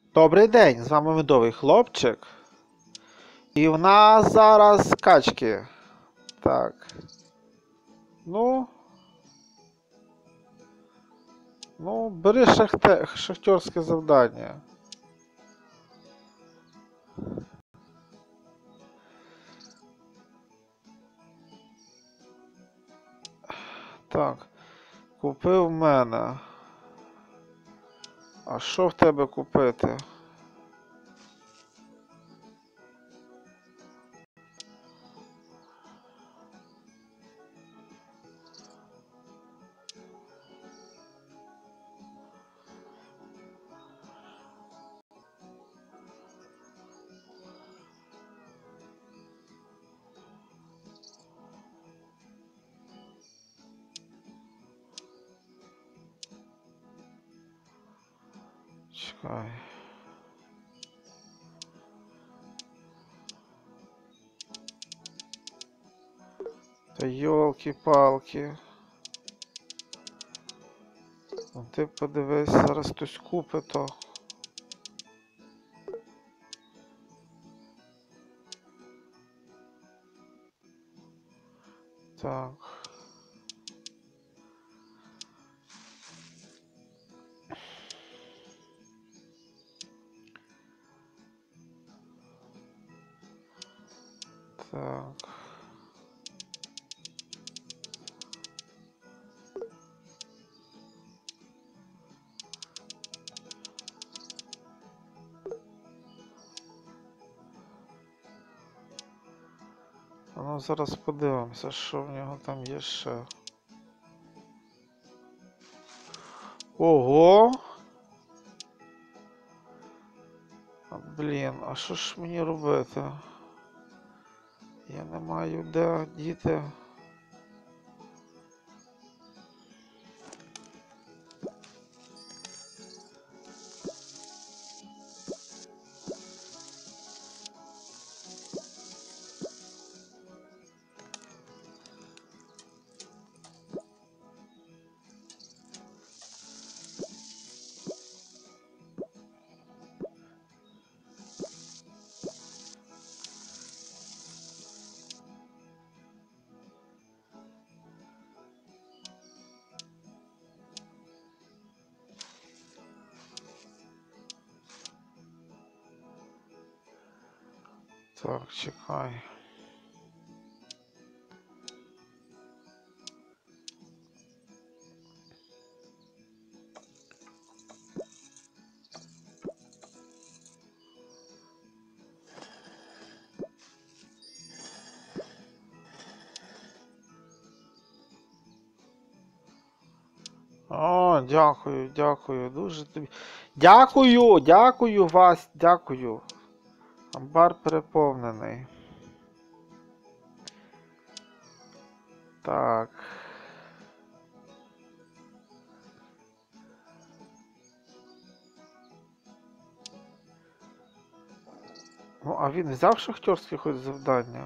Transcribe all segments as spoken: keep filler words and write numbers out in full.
Добрий день, з вами медовий хлопчик. І в нас зараз качки. Так. Ну. Ну, бери шахте... шахтерське завдання. Так. Купи в мене. А що в тебе купити? Чекай. Та йолки-палки. Ну ти подивись, зараз хтось купить то. Так. Так. А ну зараз подивимося, що в нього там є ще. Ого! А, блін, а що ж мені робити? Я не маю де діти. Так, чекай. О, дякую, дякую, дуже тобі. Дякую, дякую вас, дякую. Амбар переповнений. Так. Ну, а він взяв шахтерське хоч завдання?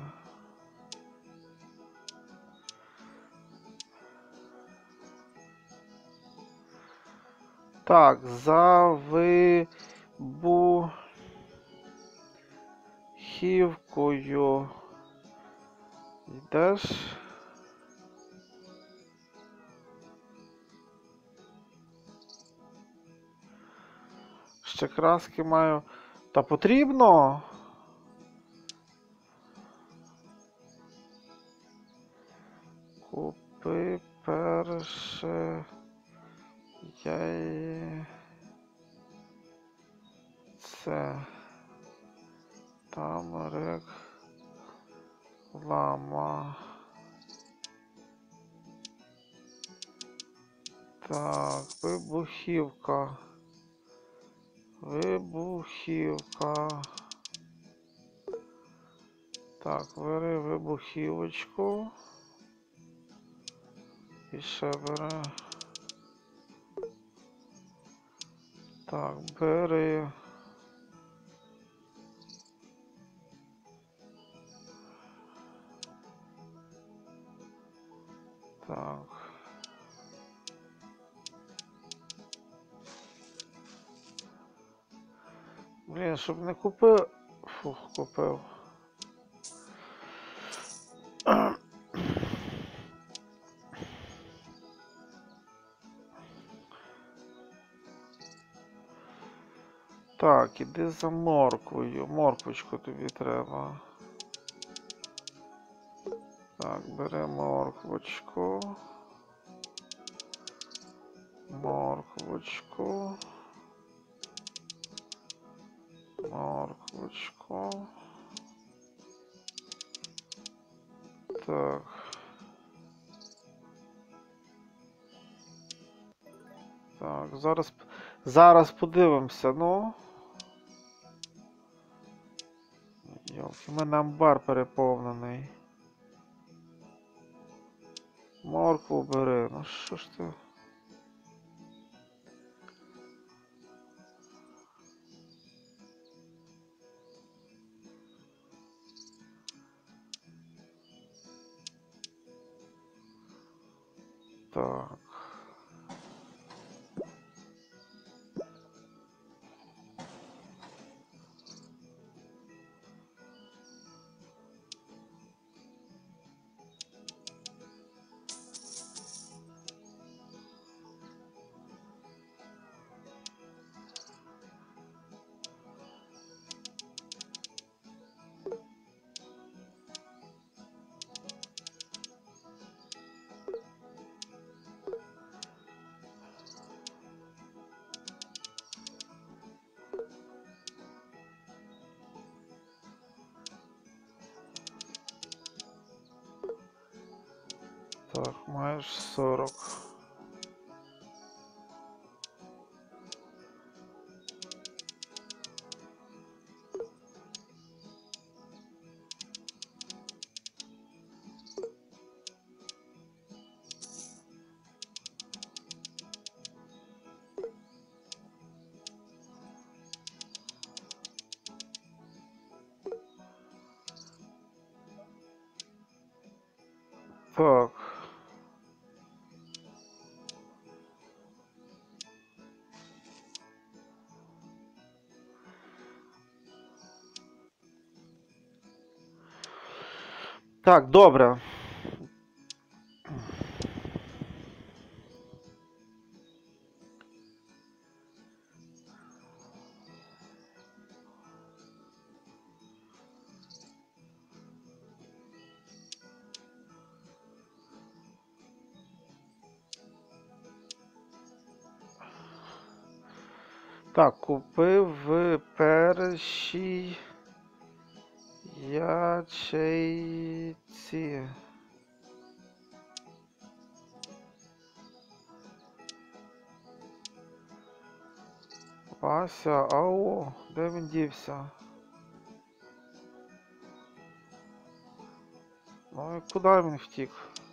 Так, за вибухівкою йдеш. Ще краски маю. Та потрібно? Купи перше яйце. Там реклама. Так, вибухівка. Вибухівка. Так, бери вибухівочку. І ще бери. Так, бери. Так. Блін, щоб не купив. Фух, купив. Так, іди за морквою. Морквочку тобі треба. Так, бери морквочку. Морквочку. Морквочку. Так. Так, зараз, зараз подивимося, ну. Йолки, в мене амбар переповнений. Моркву бери, ну що ж ти? Так. Так, маєш сорок. Так. Так, добре. Так, купив в першій ячейці. Вася, ау, де він дівся? Ну і куди він втік?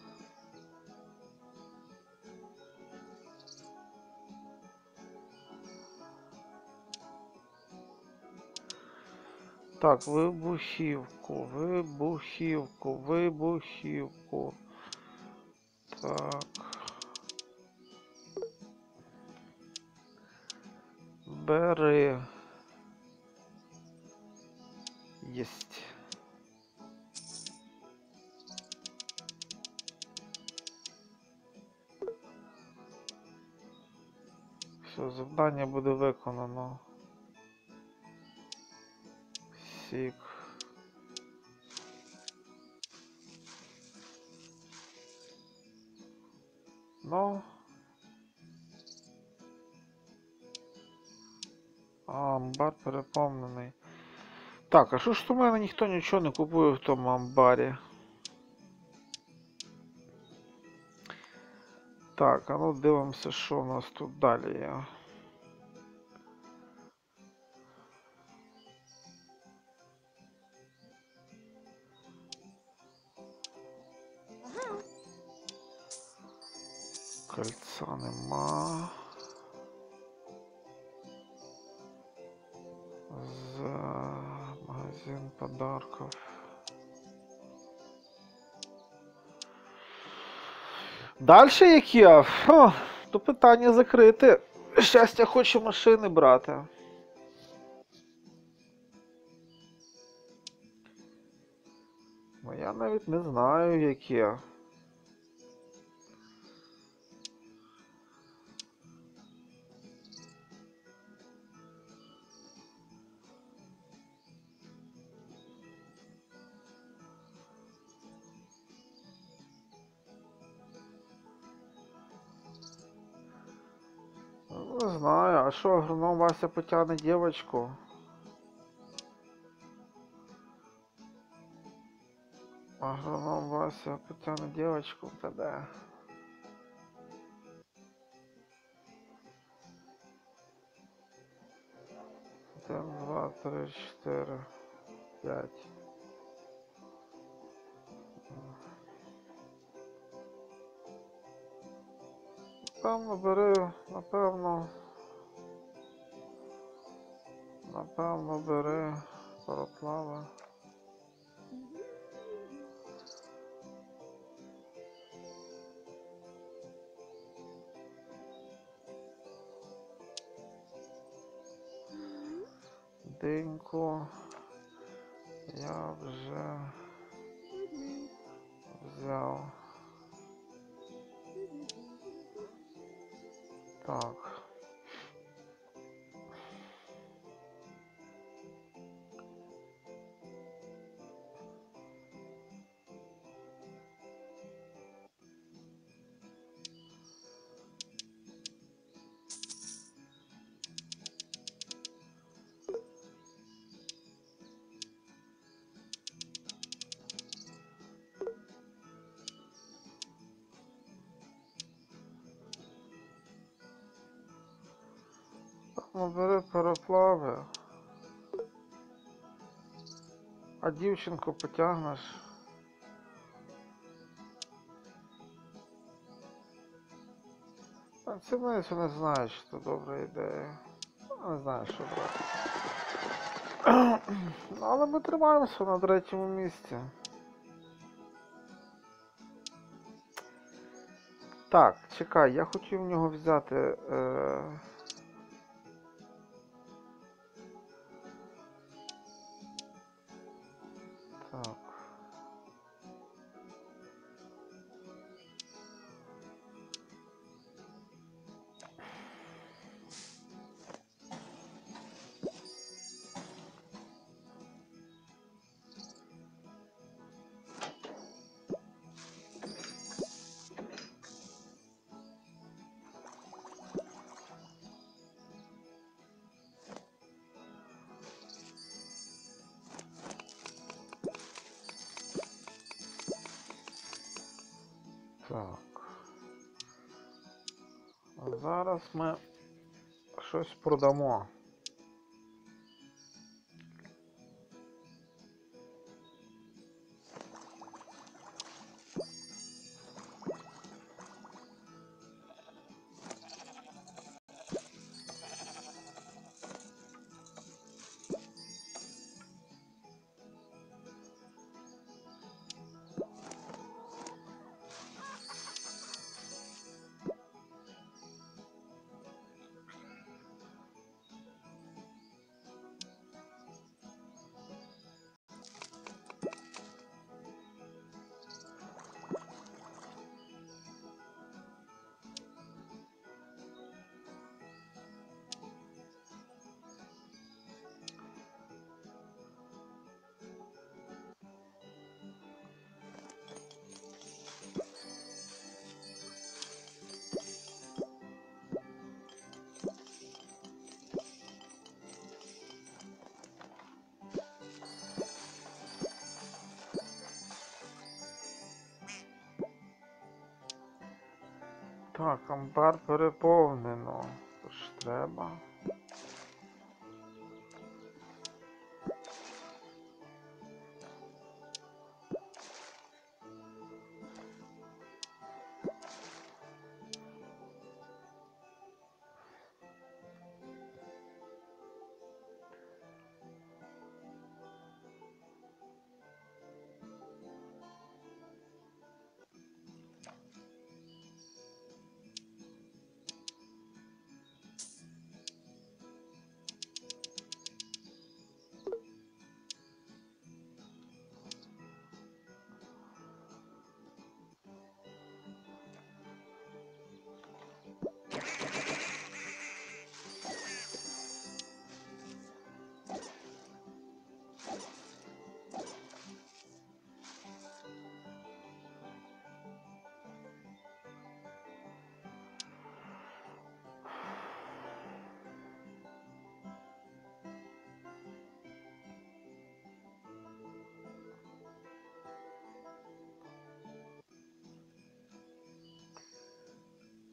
Так, вибухівку, вибухівку, вибухівку. Так. Бери. Єсть. Все, завдання буде виконано. Сік. Ну. А, амбар переповнений. Так, а що ж у мене ніхто нічого не купує в тому амбарі? Так, а ну дивимося, що у нас тут далі є. Кольца нема. За магазин подарков. Дальше які? Фу, то питання закрите. Щастя, хочу машини брати. Ну я навіть не знаю, які. Не знаю, а що, агроном Вася потягне дівочку? Агроном Вася потягне дівочку, та де? Один, два, три, чотири, п'ять. Напевно, бери, напевно. Напевно, бери пароплава. Диньку я вже взяв. Так. Ну, бери пароплави. А дівчинку потягнеш. А це не знаю, що це добра ідея. Не знаю, що брати. Але ми тримаємося на третьому місці. Так, чекай, я хотів в нього взяти... Е... Так. Так. А зараз ми щось продамо. Так, амбар переповнено. Тож треба.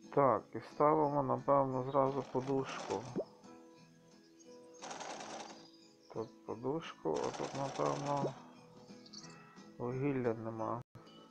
Так, і ставимо, напевно, зразу подушку. Тут подушку, а тут, напевно, вугілля нема.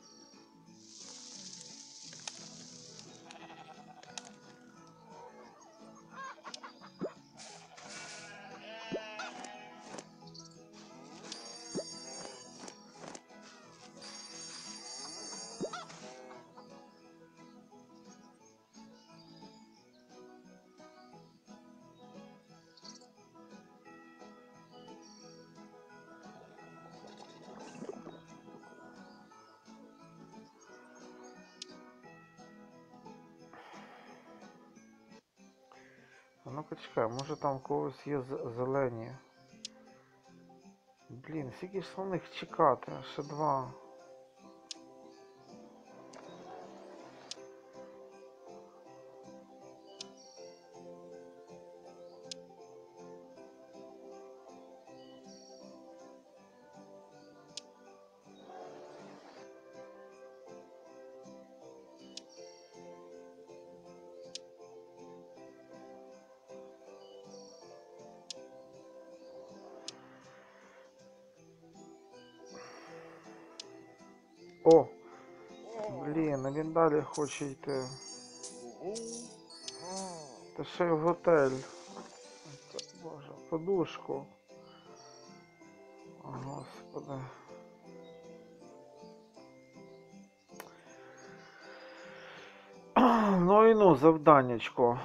А ну-ка чекай, може там в когось є зелені. Блін, скільки ж на них чекати? Ще два. О! Блін, а він далі хоче йти. Та ще й в готель. Боже, подушку. О, Господи. Ну і ну, завданнячко.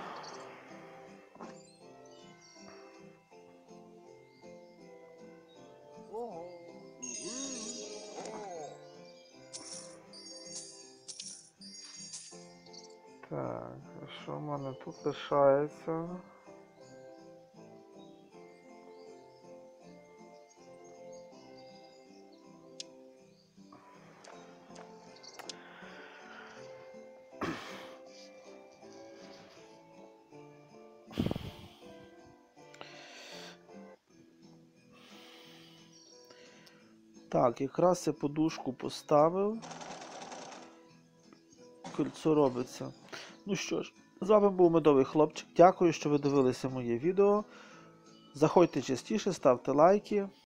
Так, а що в мене тут лишається? Так, якраз я подушку поставив. Кольцо робиться. Ну що ж, з вами був Медовий Хлопчик. Дякую, що ви дивилися моє відео. Заходьте частіше, ставте лайки.